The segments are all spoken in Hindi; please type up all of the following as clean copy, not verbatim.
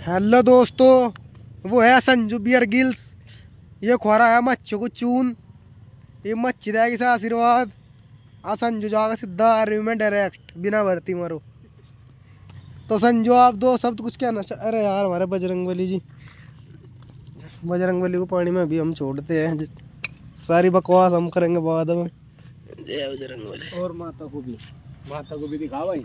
हेलो दोस्तों, वो है संजू बियर गिल्स। ये खोरा है मच्छी को चून। ये मच्छी देगी से आशीर्वाद। आ संजू जाएगा सीधा आर्मी में डायरेक्ट, बिना भर्ती मारो। तो संजू आप दो शब्द कुछ कहना अरे यार हमारे बजरंगबली जी, बजरंगबली को पानी में अभी हम छोड़ते हैं। सारी बकवास हम करेंगे बाद में। जय बजरंगबली। और माता को भी दिखा भाई।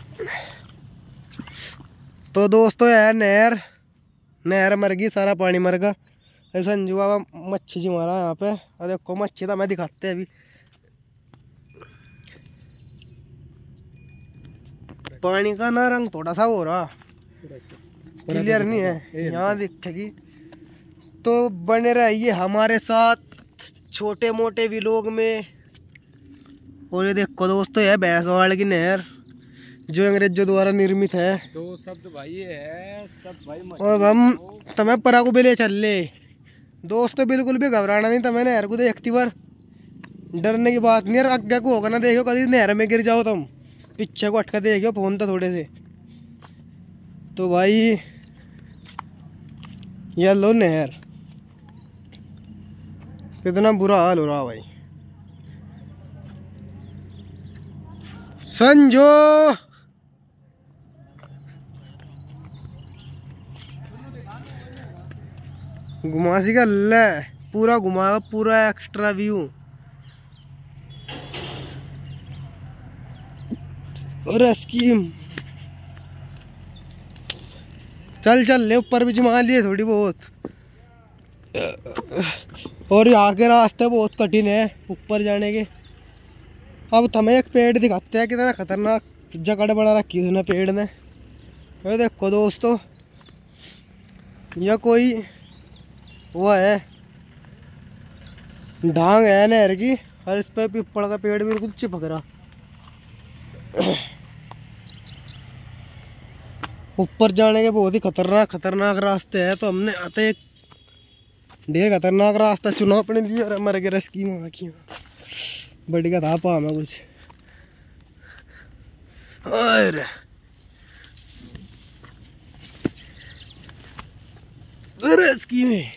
तो दोस्तों है नहर मर गई, सारा पानी मर गया। संजू बाबा मच्छी जी मारा यहाँ पे। और देखो मच्छी तो मैं दिखाते हैं अभी। पानी का ना रंग थोड़ा सा हो रहा, क्लियर नहीं है, यहाँ दिखेगी। तो बने रहिए हमारे साथ छोटे मोटे व्लॉग में। और ये देखो दोस्तों है भैंसवाड़ की नहर, जो अंग्रेजों द्वारा निर्मित है। दो शब्द भाई है सब भाई। और हम तुम्हें परा को भी ले चल ले दोस्तों, बिल्कुल भी घबराना नहीं। तुम्हें नहर को देखती बार डरने की बात नहीं है। आगे को होगा ना देखो, कभी नहर में गिर जाओ तुम, पीछे को अटका देखियो फोन तो थोड़े से। तो भाई ये लो नहर, कितना बुरा हाल हो रहा भाई। संजो घुमासी का ले पूरा घुमाएगा, पूरा एक्स्ट्रा व्यू। और स्कीम चल ले ऊपर भी जमा लिए थोड़ी बहुत। और यहाँ के रास्ते बहुत कठिन है ऊपर जाने के। अब तुम्हें एक पेड़ दिखाते हैं, कितना खतरनाक जगह बना रखी है उसने पेड़ ने। ये देखो दोस्तों, यह कोई वो है ढांग है नहर की, और इस पे पीपल का पेड़ बिल्कुल चिपक रहा। ऊपर जाने के बहुत ही खतरनाक रास्ते हैं। तो हमने आते एक ढेर खतरनाक रास्ता चुना अपने लिए, और मर गए रस्की वहाँ की बड़ी का था पा में कुछ। और रस्की में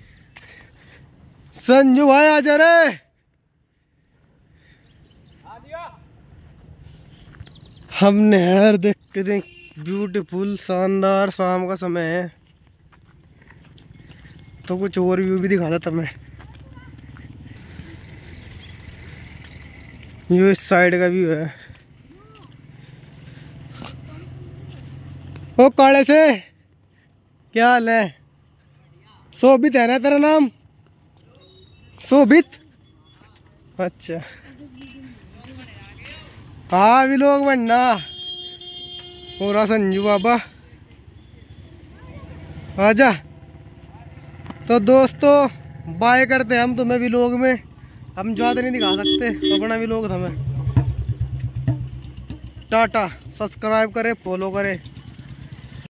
संजू भाई आ जा रे। हम नहर देख के देख, ब्यूटीफुल शानदार शाम का समय है। तो कुछ और व्यू भी दिखा था तुम्हें। ये इस साइड का व्यू है। ओ काले से क्या हाल है? शोभित है ना तेरा नाम? शोभित, अच्छा। हाँ भी लोग बनना। पूरा संजू बाबा आजा। तो दोस्तों बाय करते हैं हम तुम्हें व्लॉग में। हम ज़्यादा नहीं दिखा सकते अपना व्लॉग हमें। टाटा, सब्सक्राइब करें, फॉलो करें।